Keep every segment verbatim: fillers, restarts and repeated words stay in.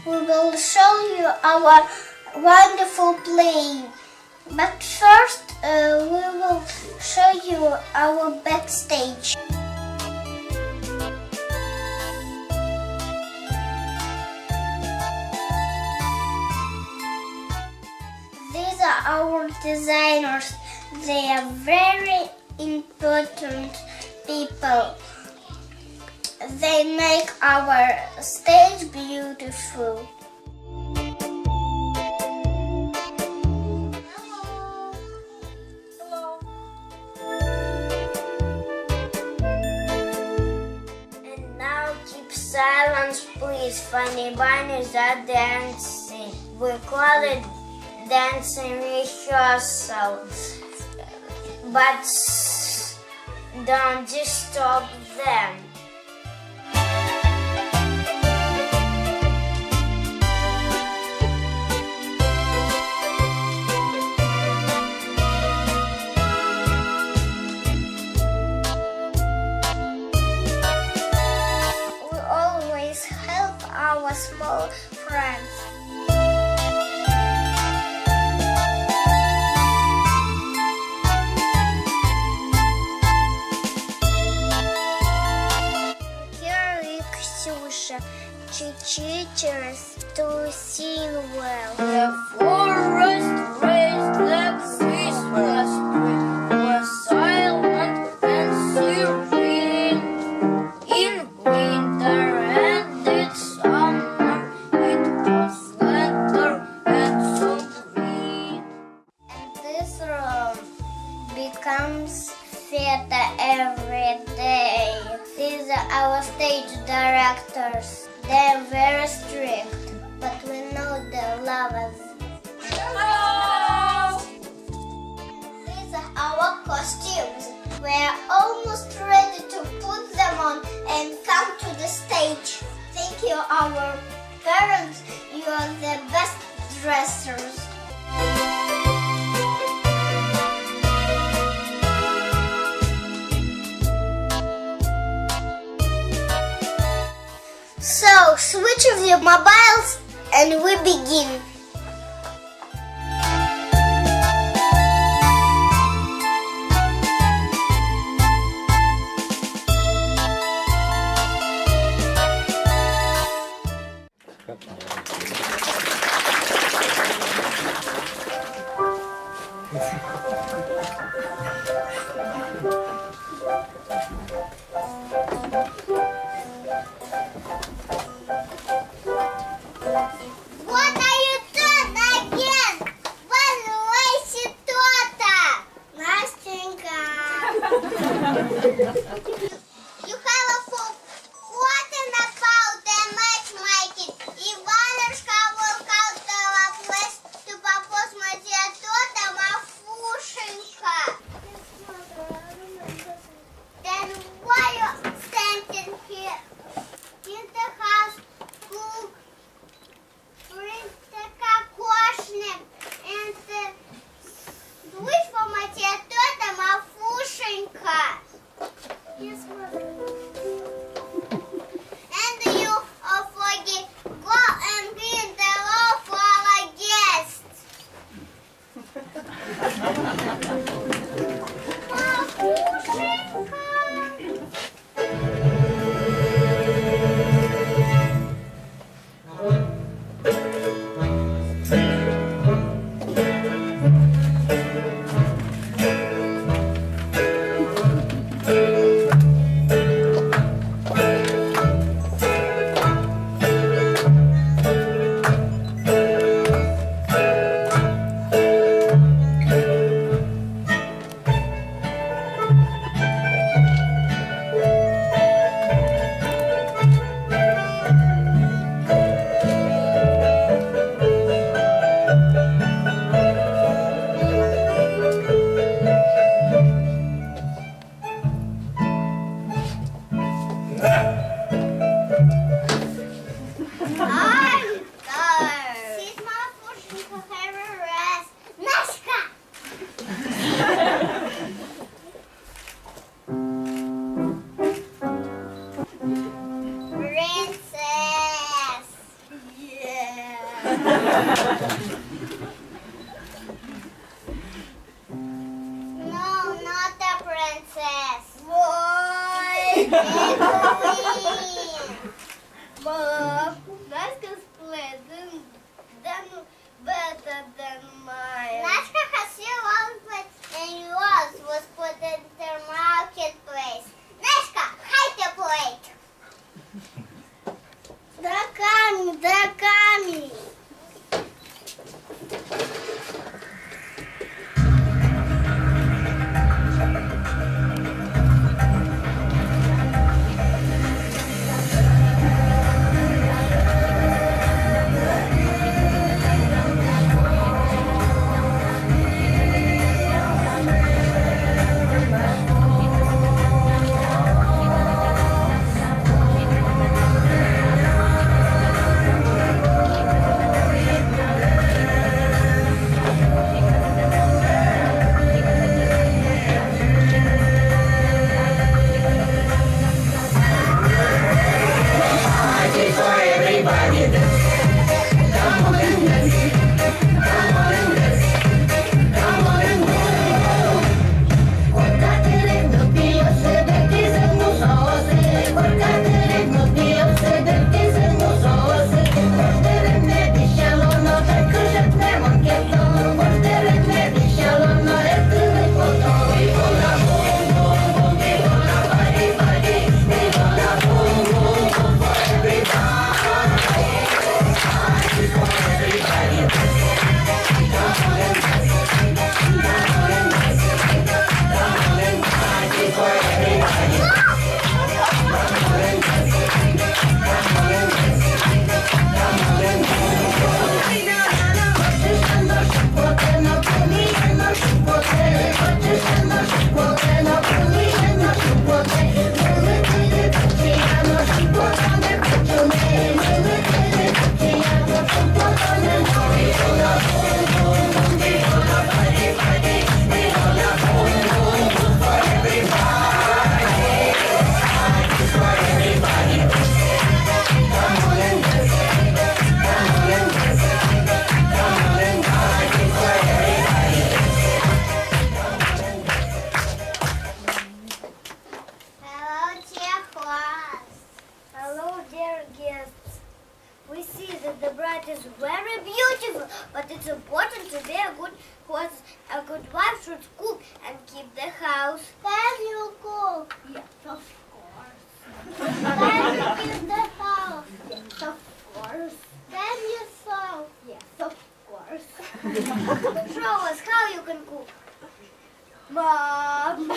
we will show you our wonderful play. But first, uh, we will show you our backstage. These are our designers. They are very important people. They make our stage beautiful. Hello. And now keep silence, please. Funny bunnies are dancing. We call it dancing rehearsal. But don't disturb them. We always help our small friends. Teachers to sing well. The forest raised like Christmas tree was silent and serene. In winter and in summer it was slender and so green. And this room becomes theater every day. These are our stage directors. They're very strict, but we know they love us. Hello! These are our costumes. We're almost ready to put them on and come to the stage. Thank you, our parents. You are the best dressers. So, switch off your mobiles and we begin. What are you doing again? Возлой кто-то. Настенька. You have a forgotten about the matchmaking. Иванушка will come to our place to propose my dear daughter, Marfушенька. Then why you standing here in the house? Cook. Bring the кокошник and wait for my dear daughter, Marfушеньka. Yes, mother. And you, Ofogi, go and bring the law for our guests. Marfушеньka. princess. Boy, Mom, Naska's pleasant than better than mine. Naska has your outfit and yours was put in the marketplace. Naska, hide the plate. Драками, драками. Is very beautiful, but it's important to be a good host. A good wife should cook and keep the house. Can you cook? Yes, of course. Can you keep the house? Yes, of course. Can you sew? Yes, of course. Show us how you can cook. Mom.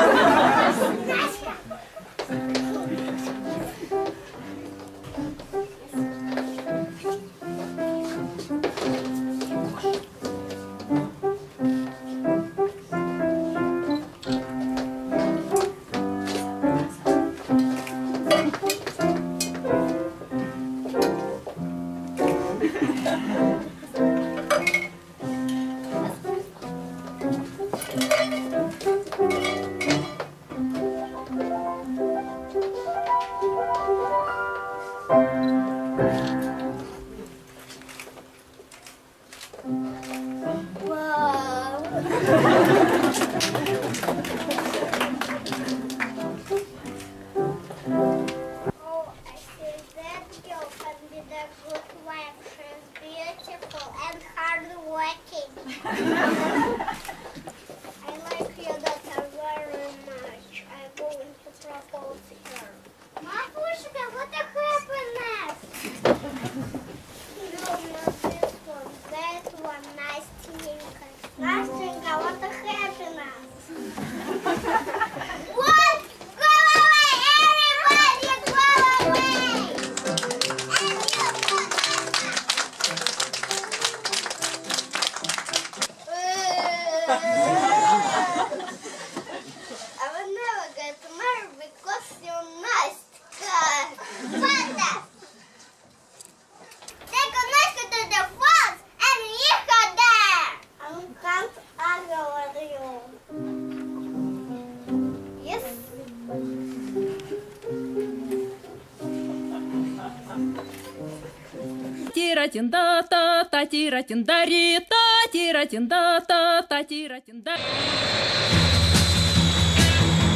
Тира-тинда, та, та, тира-тиндари, та, тира-тинда, та, та, тира-тиндари.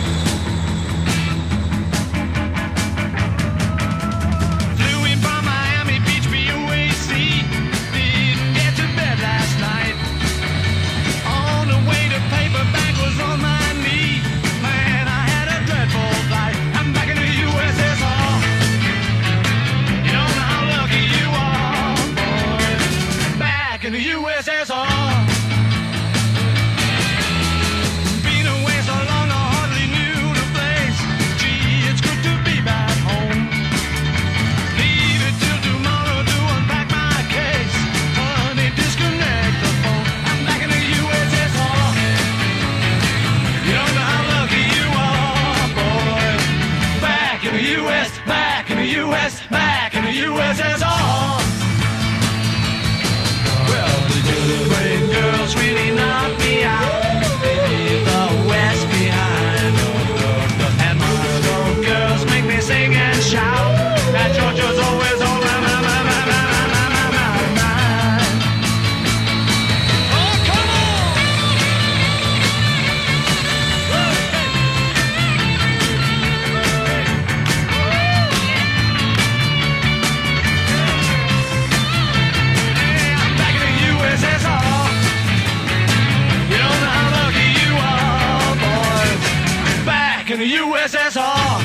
in the U S S R.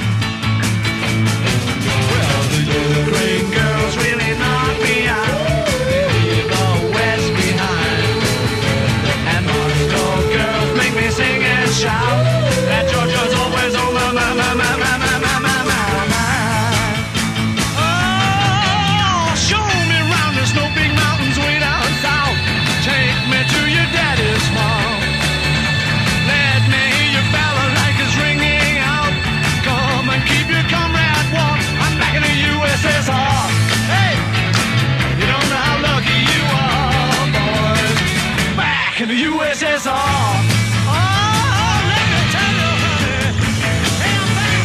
Well, the Ukraine girls really knock me out. They leave the West behind. And Moscow girls make me sing and shout. That Georgia's always on my, my, my, my, my, my, my, my, my, my. Oh, show me round the snow big mountains way down south. Take me to your daddy's farm. Let me hear your balalaikas ringing out. Come and keep your comrade warm. I'm back in the U S S R. Hey, you don't know how lucky you are, boys. Back in the U S S R. Oh, let me tell you, honey. Hey, I'm back.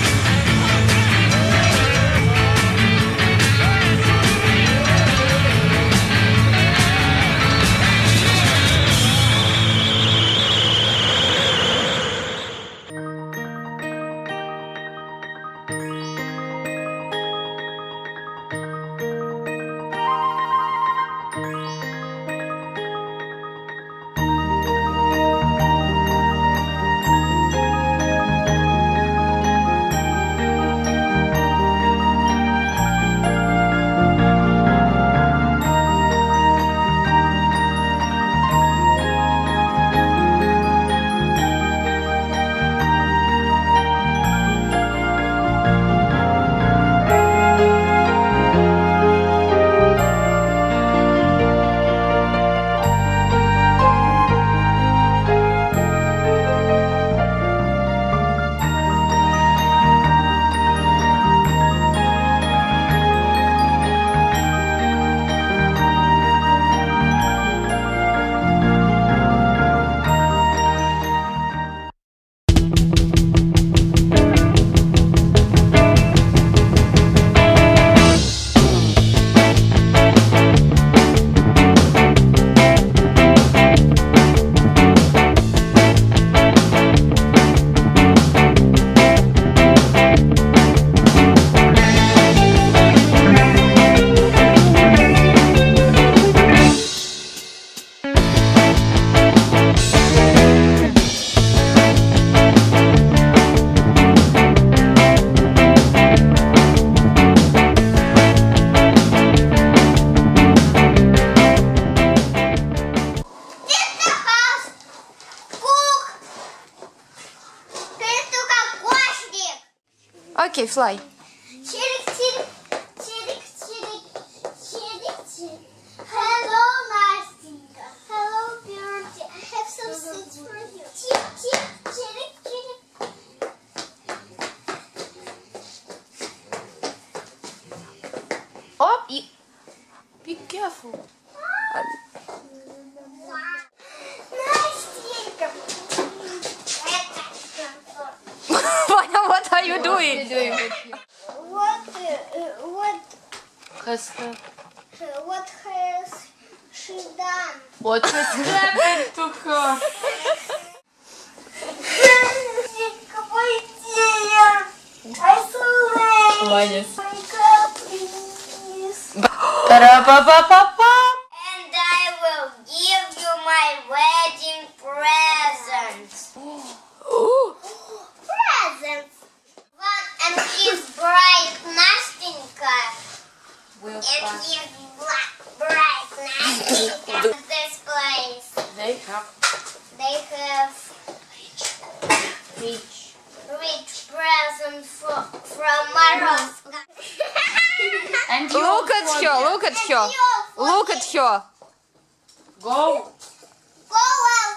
Okay, fly. Chirик, chirik, chirik, chirik, chirik, chirik. Hello, Настенька. Hello, Birdie. I have some seeds for you. Chirik, chirik, chirik, chirik. Оп, и... Be careful. Настенька. What are you doing? What, uh, what, Has her... what has she done? What has happened to her? Настенька, пойди. I'm so late. Молодец. Wake up, please. Та-ра-па-па-па-па. And I will give you my wedding presents. Presents. One and his bride Настенька. Will And fly. his black bride Настеньka. This place. They have They have rich. rich presents for, from Moroska. And you Look at her, look at her, look at her. Go. Go